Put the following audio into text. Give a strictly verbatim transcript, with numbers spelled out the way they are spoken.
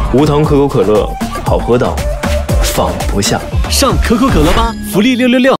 无糖可口可乐，好喝到放不下。 上可口可乐吧，福利六六六。